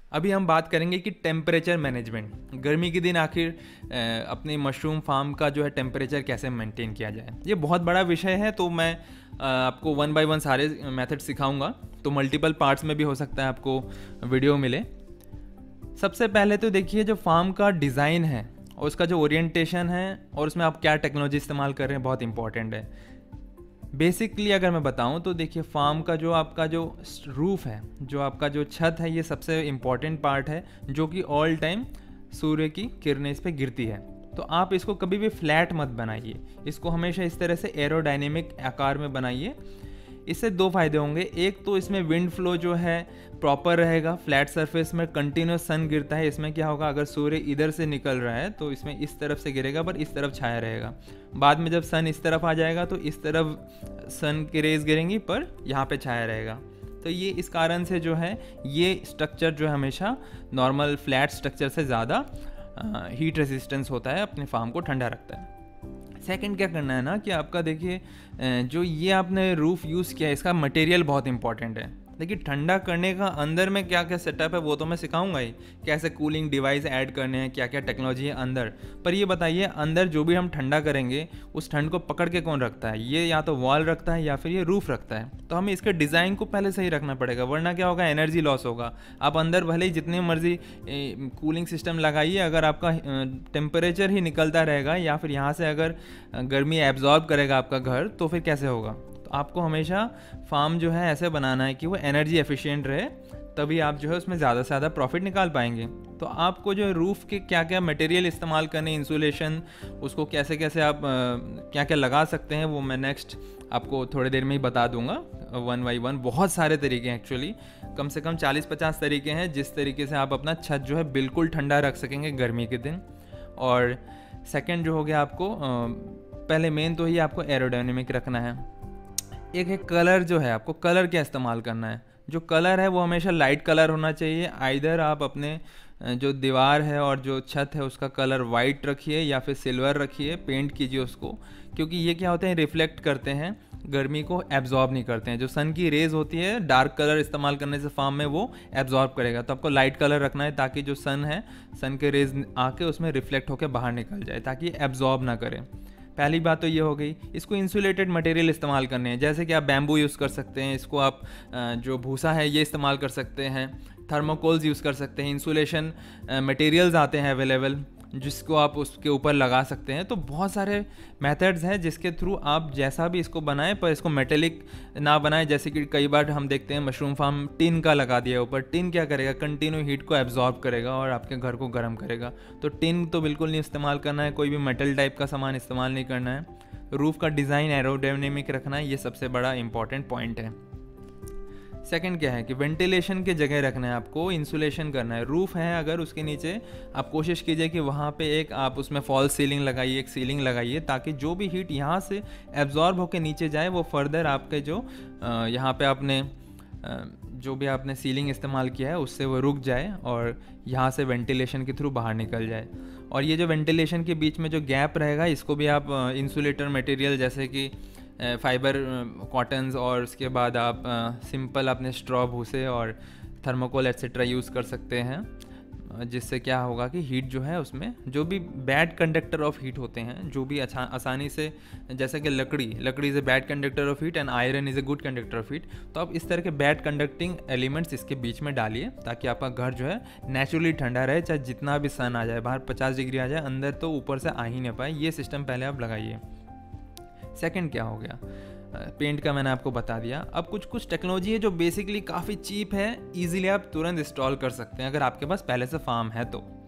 अभी हम बात करेंगे कि टेम्परेचर मैनेजमेंट, गर्मी के दिन आखिर अपने मशरूम फार्म का जो है टेम्परेचर कैसे मेंटेन किया जाए। ये बहुत बड़ा विषय है, तो मैं आपको 1 बाय 1 सारे मेथड सिखाऊंगा, तो मल्टीपल पार्ट्स में भी हो सकता है आपको वीडियो मिले। सबसे पहले तो देखिए, जो फार्म का डिज़ाइन है और उसका जो ओरिएंटेशन है और उसमें आप क्या टेक्नोलॉजी इस्तेमाल कर रहे हैं, बहुत इंपॉर्टेंट है। बेसिकली अगर मैं बताऊं तो देखिए, फार्म का जो आपका जो रूफ है, जो आपका जो छत है, ये सबसे इम्पॉर्टेंट पार्ट है, जो कि ऑल टाइम सूर्य की किरणें इस पर गिरती है। तो आप इसको कभी भी फ्लैट मत बनाइए, इसको हमेशा इस तरह से एरोडायनेमिक आकार में बनाइए। इससे दो फायदे होंगे। एक तो इसमें विंड फ्लो जो है प्रॉपर रहेगा, फ्लैट सरफेस में कंटिन्यूस सन गिरता है, इसमें क्या होगा, अगर सूर्य इधर से निकल रहा है तो इसमें इस तरफ से गिरेगा, पर इस तरफ छाया रहेगा। बाद में जब सन इस तरफ आ जाएगा तो इस तरफ सन की रेज गिरेंगी, पर यहाँ पे छाया रहेगा। तो ये इस कारण से जो है, ये स्ट्रक्चर जो है हमेशा नॉर्मल फ्लैट स्ट्रक्चर से ज़्यादा हीट रेजिस्टेंस होता है, अपने फार्म को ठंडा रखता है। सेकंड क्या करना है ना, कि आपका देखिए, जो ये आपने रूफ यूज़ किया है, इसका मटेरियल बहुत इंपॉर्टेंट है। देखिए, ठंडा करने का अंदर में क्या क्या सेटअप है वो तो मैं सिखाऊंगा ही, कैसे कूलिंग डिवाइस ऐड करने हैं, क्या क्या टेक्नोलॉजी है अंदर। पर ये बताइए, अंदर जो भी हम ठंडा करेंगे, उस ठंड को पकड़ के कौन रखता है? ये या तो वॉल रखता है या फिर ये रूफ रखता है। तो हमें इसके डिज़ाइन को पहले सही रखना पड़ेगा, वरना क्या होगा, एनर्जी लॉस होगा। आप अंदर भले ही जितनी मर्जी कूलिंग सिस्टम लगाइए, अगर आपका टेम्परेचर ही निकलता रहेगा या फिर यहाँ से अगर गर्मी एब्जॉर्ब करेगा आपका घर, तो फिर कैसे होगा? आपको हमेशा फार्म जो है ऐसे बनाना है कि वो एनर्जी एफिशिएंट रहे, तभी आप जो है उसमें ज़्यादा से ज़्यादा प्रॉफिट निकाल पाएंगे। तो आपको जो रूफ़ के क्या क्या मटेरियल इस्तेमाल करने, इंसुलेशन, उसको कैसे कैसे आप क्या क्या लगा सकते हैं, वो मैं नेक्स्ट आपको थोड़ी देर में ही बता दूंगा 1 बाय 1। बहुत सारे तरीके हैं, एक्चुअली कम से कम 40-50 तरीके हैं, जिस तरीके से आप अपना छत जो है बिल्कुल ठंडा रख सकेंगे गर्मी के दिन। और सेकेंड जो हो गया, आपको पहले मेन तो ही आपको एरोडायनेमिक रखना है। एक कलर जो है, आपको कलर क्या इस्तेमाल करना है। जो कलर है वो हमेशा लाइट कलर होना चाहिए। आइदर आप अपने जो दीवार है और जो छत है उसका कलर वाइट रखिए या फिर सिल्वर रखिए, पेंट कीजिए उसको, क्योंकि ये क्या होते हैं, रिफ्लेक्ट करते हैं, गर्मी को एब्जॉर्ब नहीं करते हैं। जो सन की रेज होती है, डार्क कलर इस्तेमाल करने से फार्म में वो एब्जॉर्ब करेगा। तो आपको लाइट कलर रखना है, ताकि जो सन है, सन के रेज आके उसमें रिफ्लेक्ट होकर बाहर निकल जाए, ताकि एब्जॉर्ब ना करे। पहली बात तो ये हो गई। इसको इंसुलेटेड मटेरियल इस्तेमाल करने हैं, जैसे कि आप बैम्बू यूज़ कर सकते हैं, इसको आप जो भूसा है ये इस्तेमाल कर सकते हैं, थर्मोकोल्स यूज़ कर सकते हैं, इंसुलेशन मटेरियल्स आते हैं अवेलेबल, जिसको आप उसके ऊपर लगा सकते हैं। तो बहुत सारे मेथड्स हैं जिसके थ्रू आप जैसा भी इसको बनाएं, पर इसको मेटेलिक ना बनाएं। जैसे कि कई बार हम देखते हैं मशरूम फार्म टिन का लगा दिया ऊपर। टिन क्या करेगा, कंटिन्यू हीट को एब्जॉर्ब करेगा और आपके घर को गर्म करेगा। तो टिन तो बिल्कुल नहीं इस्तेमाल करना है, कोई भी मेटल टाइप का सामान इस्तेमाल नहीं करना है। रूफ़ का डिज़ाइन एरोडायनेमिक रखना है, ये सबसे बड़ा इंपॉर्टेंट पॉइंट है। सेकंड क्या है कि वेंटिलेशन के जगह रखना है, आपको इंसुलेशन करना है। रूफ है अगर, उसके नीचे आप कोशिश कीजिए कि वहाँ पे एक आप उसमें फॉल्स सीलिंग लगाइए, एक सीलिंग लगाइए, ताकि जो भी हीट यहाँ से एब्जॉर्ब होकर नीचे जाए, वो फर्दर आपके जो यहाँ पे आपने जो भी आपने सीलिंग इस्तेमाल किया है उससे वो रुक जाए और यहाँ से वेंटिलेशन के थ्रू बाहर निकल जाए। और ये जो वेंटिलेशन के बीच में जो गैप रहेगा, इसको भी आप इंसुलेटर मटेरियल जैसे कि फाइबर कॉटन्स, और उसके बाद आप सिंपल अपने स्ट्रॉ, भूसे और थर्मोकोल एट्सेट्रा यूज़ कर सकते हैं, जिससे क्या होगा कि हीट जो है उसमें, जो भी बैड कंडक्टर ऑफ हीट होते हैं, जो भी आसानी से, जैसे कि लकड़ी is a bad conductor of heat and iron is a good conductor of heat. तो आप इस तरह के बैड कंडक्टिंग एलिमेंट्स इसके बीच में डालिए, ताकि आपका घर जो है नेचुरली ठंडा रहे, चाहे जितना भी सन आ जाए, बाहर 50 डिग्री आ जाए, अंदर तो ऊपर से आ ही नहीं पाए। ये सिस्टम पहले आप लगाइए। सेकंड क्या हो गया, पेंट का मैंने आपको बता दिया। अब कुछ टेक्नोलॉजी है जो बेसिकली काफ़ी चीप है, इजीली आप तुरंत इंस्टॉल कर सकते हैं अगर आपके पास पहले से फार्म है तो।